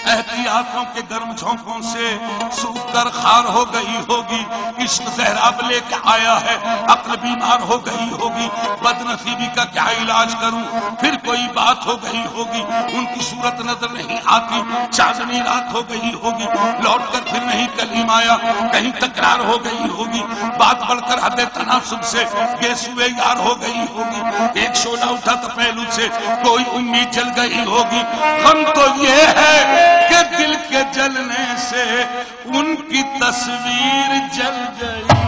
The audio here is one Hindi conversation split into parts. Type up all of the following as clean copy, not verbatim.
एहतियातों के गर्म झोंकों से सूख कर खार हो गई होगी। इश्क जहराब लेके आया है, अक्ल बीमार हो गई होगी। बदनसीबी का क्या इलाज करूं, फिर कोई बात हो गई होगी। उनकी सूरत नजर नहीं आती, चांदनी रात हो गई होगी। लौट कर फिर नहीं कलीम आया, कहीं तकरार हो गई होगी। बात बढ़कर हद तनासुब से गेसुए यार हो गई होगी। एक शोला उठा तो पहलू से कोई उम्मीद जल गई होगी। हम तो ये है कि दिल के जलने से उनकी तस्वीर जल गई।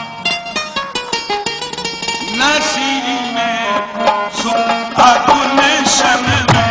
नसीब में सुबह गुलशन में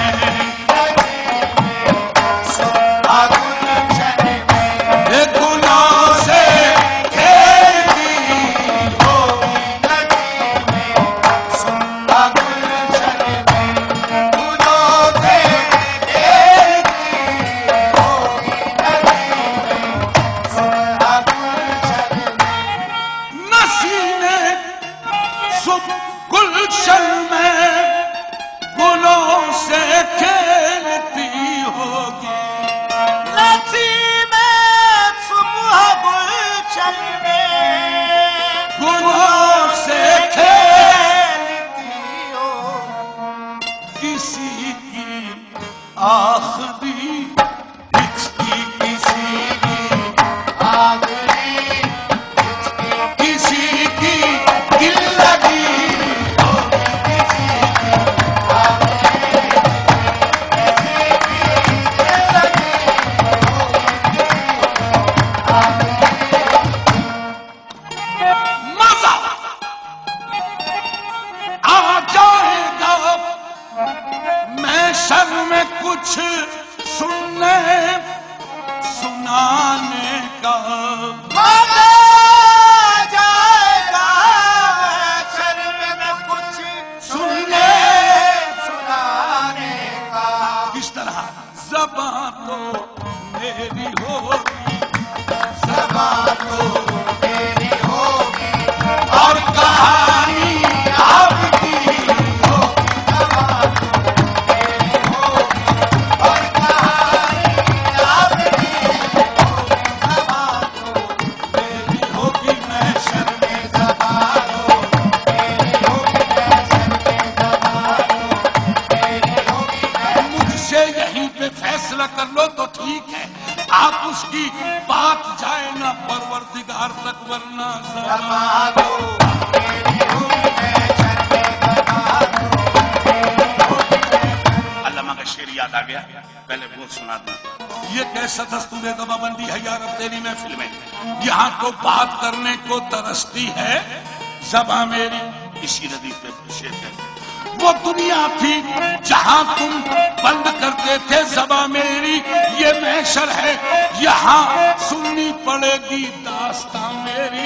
ज़बां मेरी इसी नदी पे शेर है। वो दुनिया थी जहां तुम बंद करते थे ज़बां मेरी, ये महशर है यहाँ सुननी पड़ेगी दास्तां मेरी।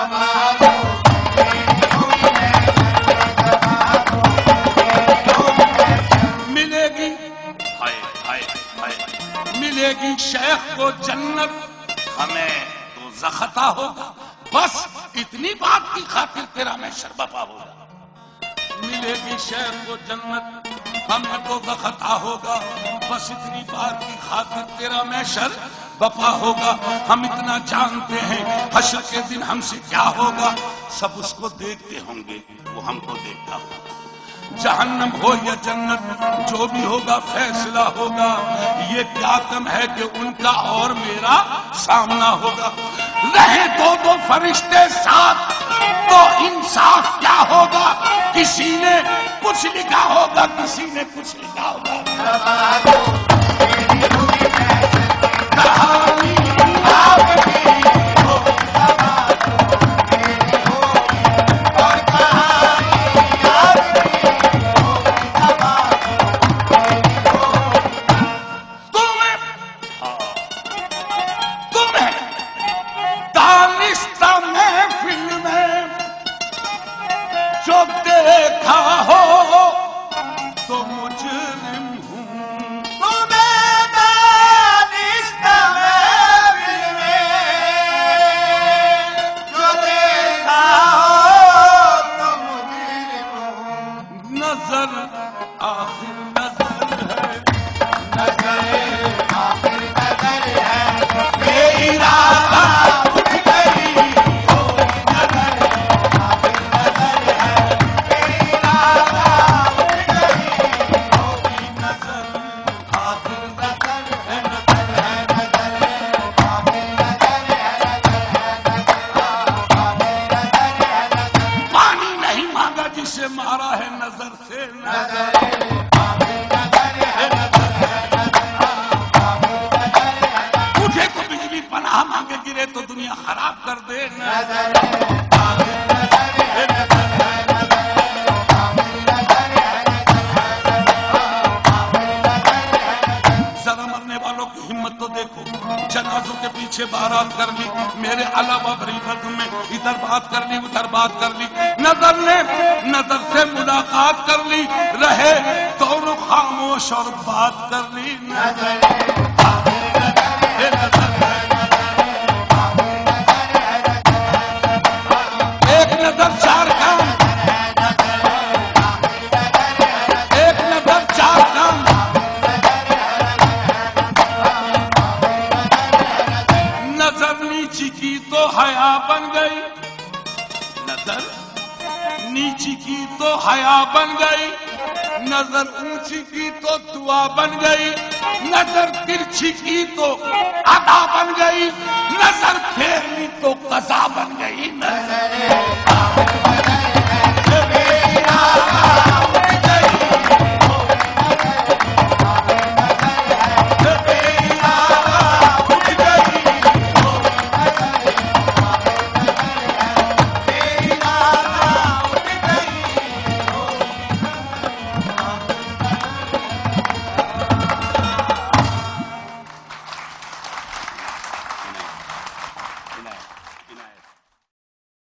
मिलेगी हाय हाय हाय, मिलेगी शेख को जन्नत, हमें तो ज़ख़ता होगा। बस इतनी बात की खातिर तेरा महशर बपा होगा। मिलेगी शेख को जन्नत, हमें तो ज़ख़ता होगा। बस इतनी बात की खातिर तेरा महशर बपा होगा। हम इतना जानते हैं हश्र के दिन हमसे क्या होगा। सब उसको देखते होंगे, वो हमको देखता होगा। जहन्नम हो या जन्नत, जो भी होगा फैसला होगा। ये क्या कम है कि उनका और मेरा सामना होगा। रहे दो फरिश्ते साथ तो इंसाफ क्या होगा। किसी ने कुछ लिखा होगा, किसी ने कुछ लिखा होगा। कहानी आपकी देखा हो तो मुजरिम हूँ। दुनिया खराब कर दे। जरा मरने वालों की हिम्मत तो देखो, जनाजों के पीछे बारात कर ली, मेरे अलावा गरीबत में इधर बात कर ली उधर बात कर ली, नजर ने नजर से मुलाकात कर ली, रहे दोनों खामोश और बात कर ली। एक नजर चार काम, एक नजर चार काम। नजर नीची की तो हया बन गई, नजर नीची की तो हया बन गई, नजर ऊंची की तो दुआ बन गई, नजर तिरछी की तो अदा बन गई, नजर फेर ली तो कज़ा बन गई। नजर